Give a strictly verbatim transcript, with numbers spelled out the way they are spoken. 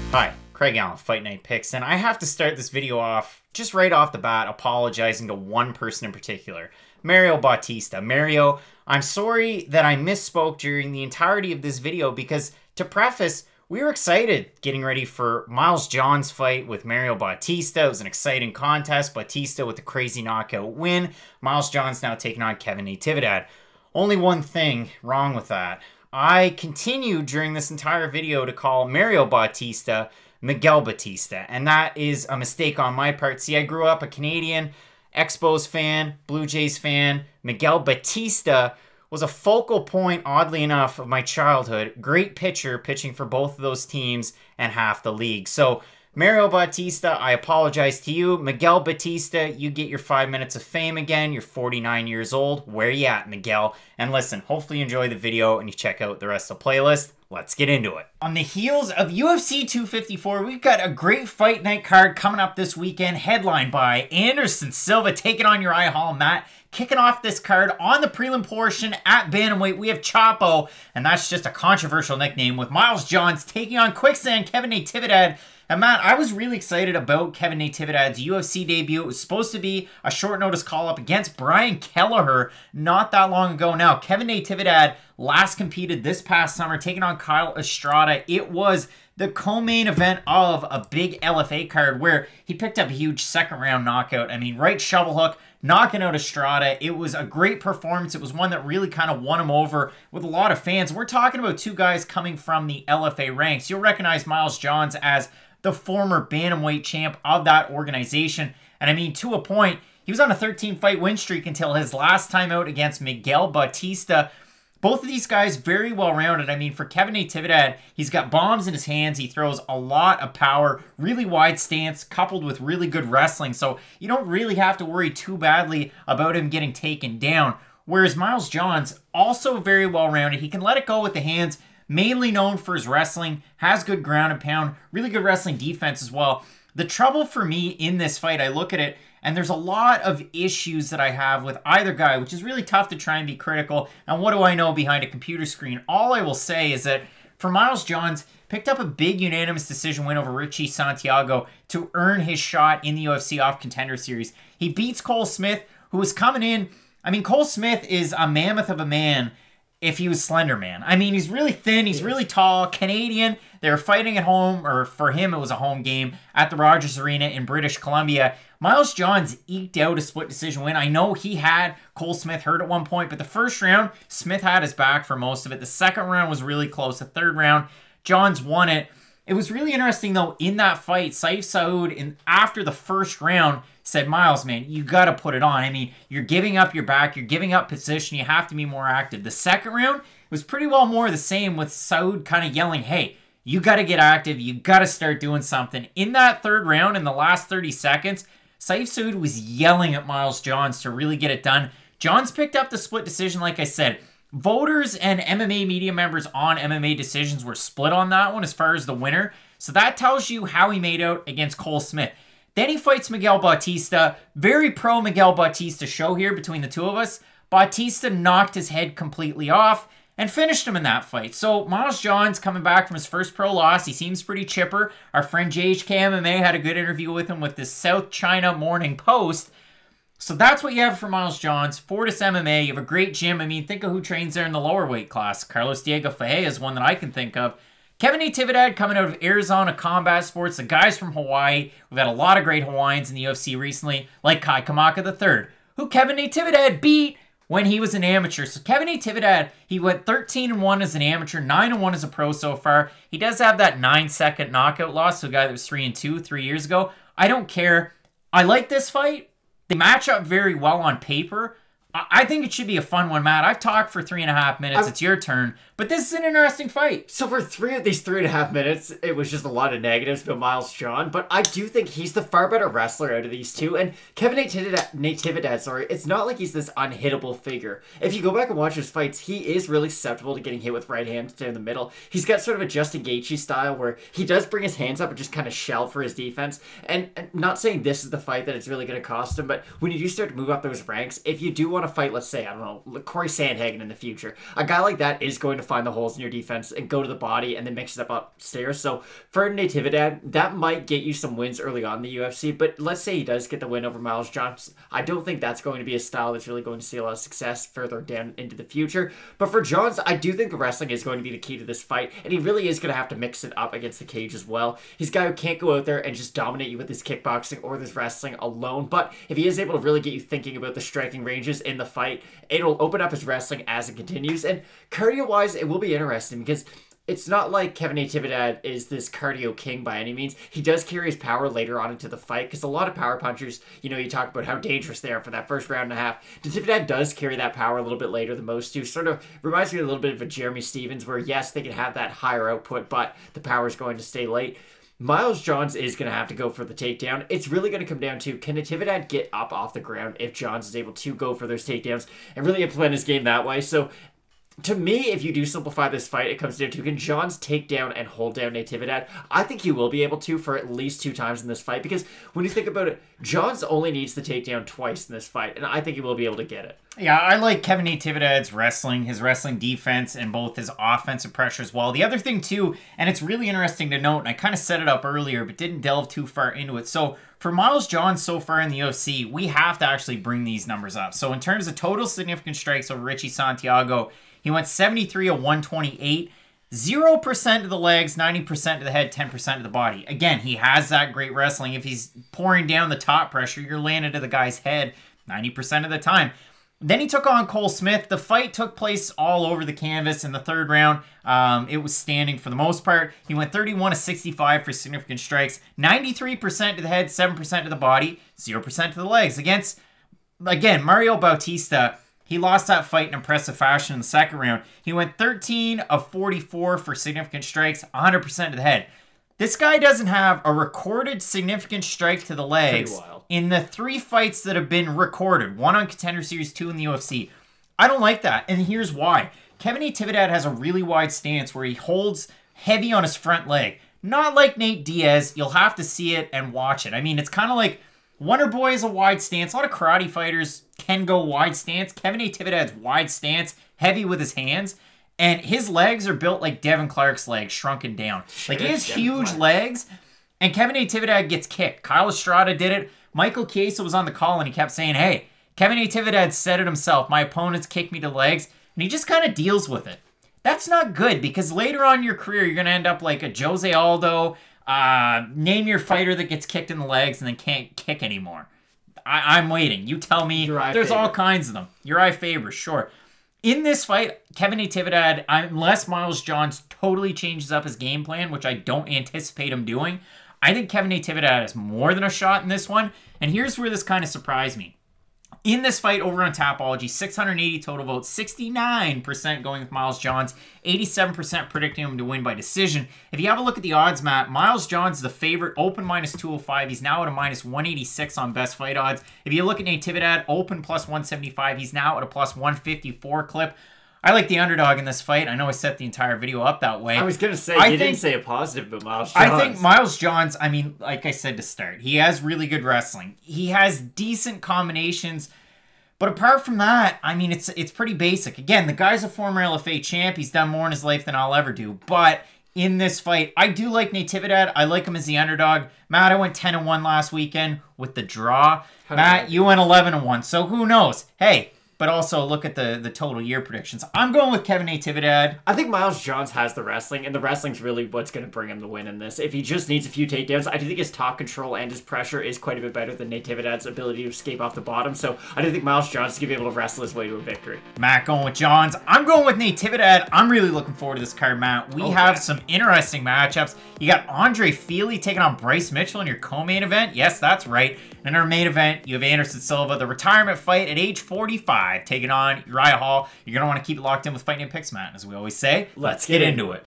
Hi, Craig Allen, Fight Night Picks, and I have to start this video off just right off the bat apologizing to one person in particular, Mario Bautista. Mario, I'm sorry that I misspoke during the entirety of this video because, to preface, we were excited getting ready for Miles John's fight with Mario Bautista. It was an exciting contest. Bautista with a crazy knockout win. Miles John's now taking on Kevin Natividad. Only one thing wrong with that. I continued during this entire video to call Mario Bautista Miguel Bautista, and that is a mistake on my part. See, I grew up a Canadian Expos fan, Blue Jays fan. Miguel Bautista was a focal point, oddly enough, of my childhood. Great pitcher, pitching for both of those teams and half the league. So, Mario Bautista, I apologize to you. Miguel Bautista, you get your five minutes of fame again. You're forty-nine years old. Where you at, Miguel? And listen, hopefully you enjoy the video and you check out the rest of the playlist. Let's get into it. On the heels of U F C two fifty-four, we've got a great fight night card coming up this weekend, headlined by Anderson Silva taking on Uriah, Holland. Matt, kicking off this card on the prelim portion at bantamweight, we have Chapo, and that's just a controversial nickname, with Miles Johns taking on Quicksand, Kevin Natividad. And Matt, I was really excited about Kevin Natividad's U F C debut. It was supposed to be a short notice call-up against Brian Kelleher not that long ago now. Kevin Natividad last competed this past summer, taking on Kyle Estrada. It was the co-main event of a big L F A card where he picked up a huge second-round knockout. I mean, right shovel hook, knocking out Estrada. It was a great performance. It was one that really kind of won him over with a lot of fans. We're talking about two guys coming from the L F A ranks. You'll recognize Miles Johns as the former bantamweight champ of that organization. And I mean, to a point, he was on a thirteen fight win streak until his last time out against Miguel Bautista. Both of these guys very well-rounded. I mean, for Kevin Natividad, he's got bombs in his hands. He throws a lot of power, really wide stance, coupled with really good wrestling. So you don't really have to worry too badly about him getting taken down. Whereas Miles Johns, also very well-rounded. He can let it go with the hands, mainly known for his wrestling, has good ground and pound, really good wrestling defense as well. The trouble for me in this fight, I look at it, and there's a lot of issues that I have with either guy, which is really tough to try and be critical. And what do I know behind a computer screen? All I will say is that for Miles Johns, picked up a big unanimous decision win over Richie Santiago to earn his shot in the U F C Off Contender Series. He beats Cole Smith, who was coming in. I mean, Cole Smith is a mammoth of a man if he was Slender Man. I mean, he's really thin, he's really tall, Canadian. They were fighting at home, or for him, it was a home game at the Rogers Arena in British Columbia. Miles Johns eked out a split decision win. I know he had Cole Smith hurt at one point, but the first round, Smith had his back for most of it. The second round was really close. The third round, Johns won it. It was really interesting, though, in that fight, Saif Saud, in, after the first round, said, Miles, man, you got to put it on. I mean, you're giving up your back, you're giving up position, you have to be more active. The second round was pretty well more the same, with Saud kind of yelling, hey, you got to get active, you got to start doing something. In that third round, in the last thirty seconds, Saif Saud was yelling at Miles Johns to really get it done. Johns picked up the split decision, like I said. Voters and M M A media members on M M A Decisions were split on that one as far as the winner. So that tells you how he made out against Cole Smith. Then he fights Miguel Bautista. Very pro Miguel Bautista show here between the two of us. Bautista knocked his head completely off and finished him in that fight. So Miles Johns coming back from his first pro loss. He seems pretty chipper. Our friend J H K M M A had a good interview with him with the South China Morning Post. So that's what you have for Miles Johns. Fortis M M A, you have a great gym. I mean, think of who trains there in the lower weight class. Carlos Diego Fajea is one that I can think of. Kevin Natividad coming out of Arizona Combat Sports. The guys from Hawaii. We've had a lot of great Hawaiians in the U F C recently, like Kai Kamaka the third, who Kevin Natividad beat when he was an amateur. So Kevin Natividad, he went thirteen and one as an amateur, nine and one as a pro so far. He does have that nine second knockout loss to a guy that was three and two three years ago. I don't care. I like this fight. They match up very well on paper. I think it should be a fun one, Matt. I've talked for three and a half minutes. I'm, it's your turn. But this is an interesting fight. So for three of these three and a half minutes, it was just a lot of negatives about Miles John. But I do think he's the far better wrestler out of these two. And Kevin Natividad, Natividad, sorry, it's not like he's this unhittable figure. If you go back and watch his fights, he is really susceptible to getting hit with right hands down the middle. He's got sort of a Justin Gaethje style where he does bring his hands up and just kind of shell for his defense. And, and not saying this is the fight that it's really going to cost him, but when you do start to move up those ranks, if you do want want to fight, let's say, I don't know, Corey Sandhagen in the future, a guy like that is going to find the holes in your defense and go to the body and then mix it up upstairs. So for Natividad, that might get you some wins early on in the U F C, but let's say he does get the win over Miles Johnson. I don't think that's going to be a style that's really going to see a lot of success further down into the future. But for Johns, I do think the wrestling is going to be the key to this fight, and he really is going to have to mix it up against the cage as well. He's a guy who can't go out there and just dominate you with his kickboxing or this wrestling alone, but if he is able to really get you thinking about the striking ranges in the fight, it'll open up his wrestling as it continues. And cardio-wise, it will be interesting because it's not like Kevin Natividad is this cardio king by any means. He does carry his power later on into the fight because a lot of power punchers, you know, you talk about how dangerous they are for that first round and a half. Natividad does carry that power a little bit later than most do. Sort of reminds me a little bit of a Jeremy Stevens where, yes, they can have that higher output, but the power is going to stay late. Miles Johns is going to have to go for the takedown. It's really going to come down to, can Natividad get up off the ground if Johns is able to go for those takedowns and really implement his game that way? So to me, if you do simplify this fight, it comes down to, can Johns take down and hold down Natividad? I think he will be able to for at least two times in this fight, because when you think about it, Johns only needs the takedown twice in this fight, and I think he will be able to get it. Yeah, I like Kevin Natividad's wrestling, his wrestling defense, and both his offensive pressure as well. The other thing, too, and it's really interesting to note, and I kind of set it up earlier, but didn't delve too far into it. So for Miles Johns so far in the U F C, we have to actually bring these numbers up. So in terms of total significant strikes over Richie Santiago, he went seventy-three of one twenty-eight, zero percent of the legs, ninety percent of the head, ten percent of the body. Again, he has that great wrestling. If he's pouring down the top pressure, you're landing to the guy's head ninety percent of the time. Then he took on Cole Smith. The fight took place all over the canvas in the third round. Um, it was standing for the most part. He went thirty-one of sixty-five for significant strikes, ninety-three percent to the head, seven percent to the body, zero percent to the legs. Against, again, Mario Bautista, he lost that fight in impressive fashion in the second round. He went thirteen of forty-four for significant strikes, one hundred percent to the head. This guy doesn't have a recorded significant strike to the legs in the three fights that have been recorded. One on Contender Series, two in the U F C. I don't like that, and here's why. Kevin Natividad has a really wide stance where he holds heavy on his front leg. Not like Nate Diaz. You'll have to see it and watch it. I mean, it's kind of like Wonder Boy is a wide stance. A lot of karate fighters can go wide stance. Kevin Natividad's wide stance, heavy with his hands. And his legs are built like Devin Clark's legs, shrunken down. Sure, like, he has Devin huge Clark. legs, and Kevin Natividad gets kicked. Kyle Estrada did it. Michael Chiesa was on the call, and he kept saying, hey, Kevin Natividad said it himself. My opponents kick me to the legs, and he just kind of deals with it. That's not good, because later on in your career, you're going to end up like a Jose Aldo. Uh, name your fighter that gets kicked in the legs and then can't kick anymore. I I'm waiting. You tell me. Uriah There's Faber. all kinds of them. Uriah Faber, sure. In this fight, Kevin Natividad, unless Miles Johns totally changes up his game plan, which I don't anticipate him doing, I think Kevin Natividad has more than a shot in this one. And here's where this kind of surprised me. In this fight over on Tapology, six hundred eighty total votes, sixty-nine percent going with Miles Johns, eighty-seven percent predicting him to win by decision. If you have a look at the odds map, Miles Johns is the favorite, open minus two oh five. He's now at a minus one eighty-six on best fight odds. If you look at Natividad, open plus one seventy-five. He's now at a plus one fifty-four clip. I like the underdog in this fight. I know I set the entire video up that way. I was going to say, I you think, didn't say a positive about Miles Johns. I think Miles Johns, I mean, like I said to start, he has really good wrestling. He has decent combinations. But apart from that, I mean, it's it's pretty basic. Again, the guy's a former L F A champ. He's done more in his life than I'll ever do. But in this fight, I do like Natividad. I like him as the underdog. Matt, I went ten and one last weekend with the draw. Matt, you went eleven and one. So who knows? Hey, but also look at the, the total year predictions. I'm going with Kevin Natividad. I think Miles Johns has the wrestling, and the wrestling's really what's going to bring him the win in this. If he just needs a few takedowns, I do think his top control and his pressure is quite a bit better than Natividad's ability to escape off the bottom. So I do think Miles Johns is going to be able to wrestle his way to a victory. Matt going with Johns. I'm going with Natividad. I'm really looking forward to this card, Matt. We oh, have yeah. some interesting matchups. You got Andre Fili taking on Bryce Mitchell in your co-main event. Yes, that's right. In our main event, you have Anderson Silva, the retirement fight at age forty-five, taking on Uriah Hall. You're going to want to keep it locked in with Fight Night Picks, Matt. As we always say, let's, let's get, get into it.